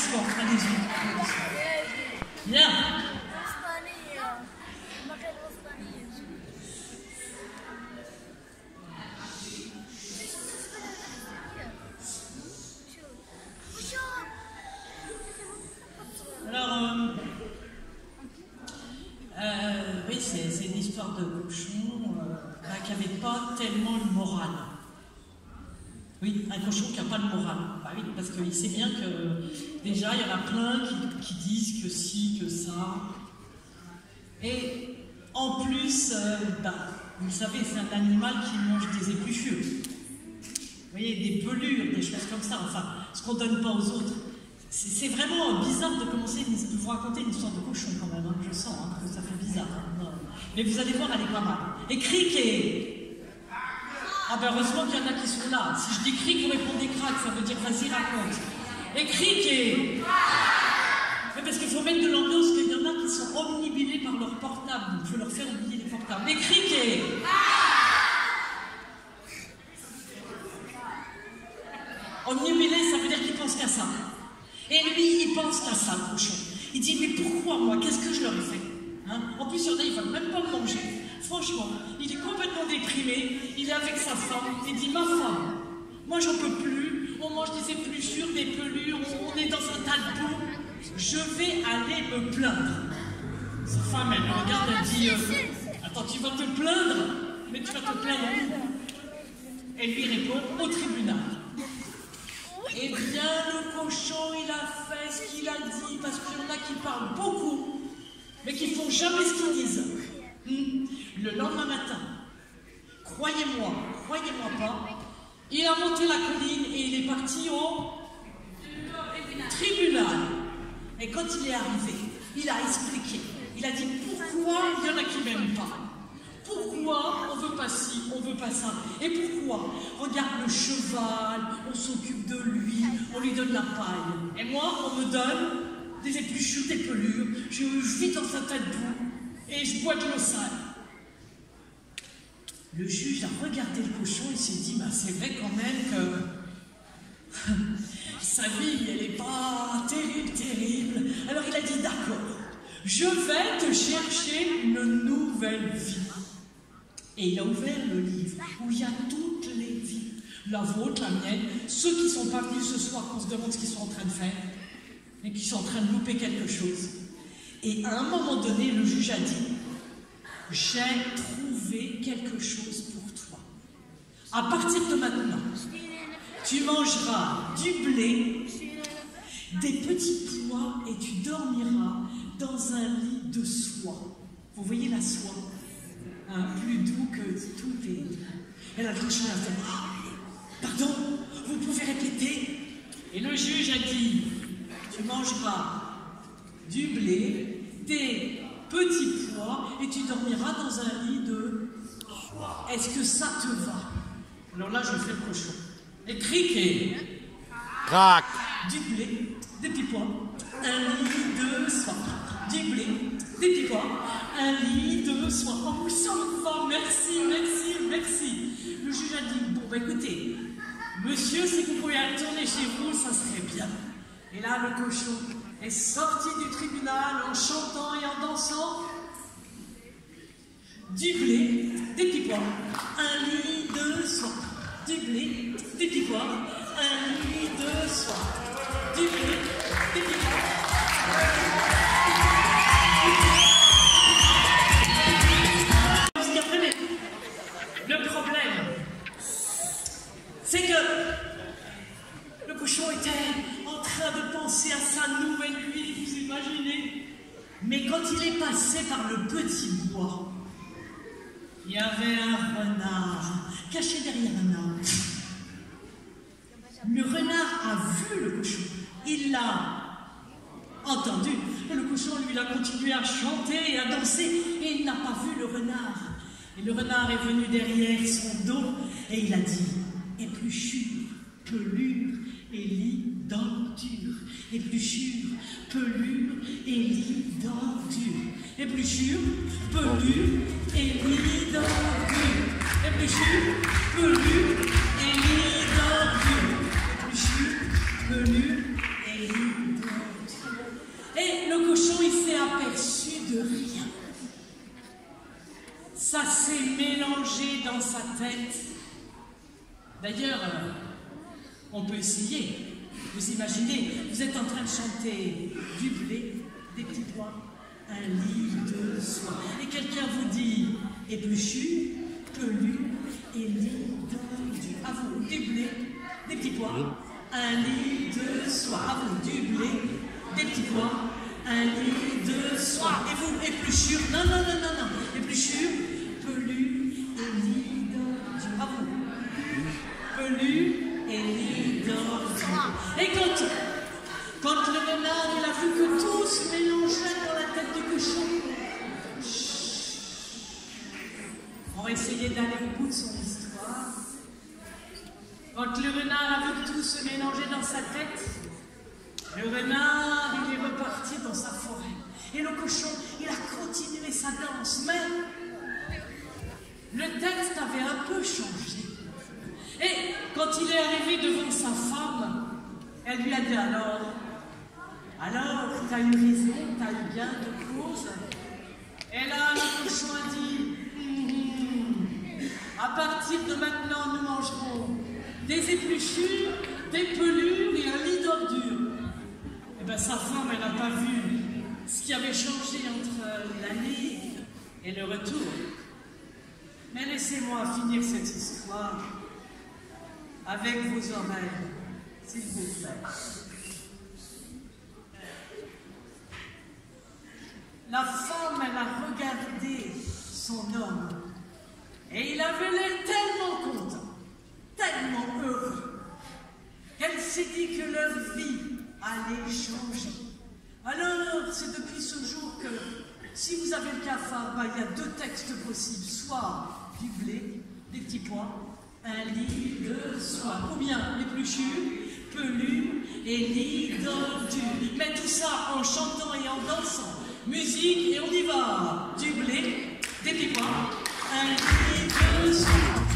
applaudissements, allez-y. Bien. Alors, oui, c'est une histoire de cochon qui n'avait pas tellement le moral. Oui, un cochon qui n'a pas le moral. Bah oui, parce qu'il sait bien que déjà, il y en a plein qui disent que si, que ça. Et en plus, vous savez, c'est un animal qui mange des épluchures. Vous voyez, des pelures, des choses comme ça. Enfin, ce qu'on ne donne pas aux autres. C'est vraiment bizarre de commencer de vous raconter une histoire de cochon quand même. Hein. Je sens que ça fait bizarre. Hein. Mais vous allez voir, elle est pas mal. Et criquet. Ah ben heureusement qu'il y en a qui sont là. Si je dis cric, vous répondez crac, ça veut dire vas-y raconte. Et criquet. Mais parce qu'il faut mettre de l'ambiance, qu'il y en a qui sont omnibilés par leur portable. Donc il faut leur faire oublier les portables. Et criquet. Omnibilé, ça veut dire qu'il pense qu'à ça. Et lui, il pense qu'à ça, le cochon. Il dit, mais pourquoi moi? Qu'est-ce que je leur ai fait hein? En plus, il y en a, ils ne veulent même pas me manger. Franchement, il est complètement déprimé. Il est avec sa femme. Il dit, ma femme, moi, j'en peux plus. On mange des épluchures, des pelures. On est dans un tas de boue. Je vais aller me plaindre. Sa femme, elle le regarde, elle dit, attends, tu vas te plaindre? Mais tu vas te plaindre où? Elle lui répond, au tribunal. Eh bien, le cochon, il a fait ce qu'il a dit, parce qu'il y en a qui parlent beaucoup, mais qui font jamais ce qu'ils disent. Le lendemain matin, croyez-moi pas, il a monté la colline et il est parti au tribunal. Et quand il est arrivé, il a expliqué. Il a dit pourquoi il y en a qui m'aiment pas. Pourquoi on veut pas ci, on veut pas ça? Et pourquoi? Regarde le cheval, on s'occupe de lui, on lui donne la paille. Et moi, on me donne des épluchures, des pelures, je vis dans un tas de boue et je bois de l'eau sale. Le juge a regardé le cochon et s'est dit, bah, c'est vrai quand même que sa vie, elle n'est pas terrible. Alors il a dit, d'accord, je vais te chercher une nouvelle vie. Et il a ouvert le livre où il y a toutes les vies. La vôtre, la mienne, ceux qui ne sont pas venus ce soir, qu'on se demande ce qu'ils sont en train de faire, et qui sont en train de louper quelque chose. Et à un moment donné, le juge a dit, j'ai trouvé quelque chose pour toi. À partir de maintenant, tu mangeras du blé, des petits pois, et tu dormiras dans un lit de soie. Vous voyez la soie? Plus doux que tout les... Et là, le cochon a fait, pardon, vous pouvez répéter? Et le juge a dit, tu mangeras du blé, des petits pois, et tu dormiras dans un lit de... Est-ce que ça te va? Alors là, je fais le cochon. Et criquet. Crac. Du blé, des petits pois, un lit de soie. Du blé, des petits pois, un lit de soie. Oh, ça me va, merci. Le juge a dit, bon, bah écoutez, monsieur, si vous pouvez retourner chez vous, ça serait bien. Et là, le cochon est sorti du tribunal en chantant et en dansant. Du blé, des petits pois, un lit de soie. Du blé, des petits pois, un lit de soie. Du blé, des petits pois. Le problème, c'est que le cochon était en train de penser à sa nouvelle vie, vous imaginez? Mais quand il est passé par le petit bois, il y avait un renard caché derrière un arbre. Le renard a vu le cochon, il l'a entendu. Et le cochon, lui, il a continué à chanter et à danser, et il n'a pas vu le renard. Et le renard est venu derrière son dos, et il a dit, épluchure, pelure et lit d'ordure. Épluchure, pelure et lit d'ordure. Épluchure, pelure et lit d'ordure. Épluchure, pelure et lit d'ordure. Épluchure, pelure et lit d'ordure. de rien. Ça s'est mélangé dans sa tête. D'ailleurs, on peut essayer. Vous imaginez, vous êtes en train de chanter du blé, des petits pois, un lit de soie. Et quelqu'un vous dit épluchu, pelu et lit de... À vous, du blé, des petits pois, un lit de soie. À vous, du blé, des petits pois, un lit de soie. Et vous, épluchure, non, non, non, non, non. Épluchure, pelu et lit de... À vous, pelu et lit d'ordure. Et quand le renard il a vu que tout se mélangeait dans la tête du cochon, on va essayer d'aller au bout de son histoire. Quand le renard a vu que tout se mélangeait dans sa tête, le renard il est reparti dans sa forêt. Et le cochon il a continué sa danse, mais le texte avait un peu changé. Et quand il est arrivé devant sa femme, elle lui a dit alors, t'as eu raison, t'as eu gain de cause. Et là, le cochon a dit, à partir de maintenant, nous mangerons des épluchures, des pelures et un lit d'ordures. Et bien, sa femme, elle n'a pas vu ce qui avait changé entre l'aller et le retour. Mais laissez-moi finir cette histoire avec vos oreilles, s'il vous plaît. La femme, elle a regardé son homme et il avait l'air tellement content, tellement heureux, qu'elle s'est dit que leur vie allait changer. Alors, c'est depuis ce jour que, si vous avez le cafard, il y a deux textes possibles, soit du blé, des petits pois, un lit de soie, ou bien l'épluchure, pelure et lit d'ordure. Mais tout ça en chantant et en dansant. Musique et on y va. Du blé, des petits pois, un lit de soie.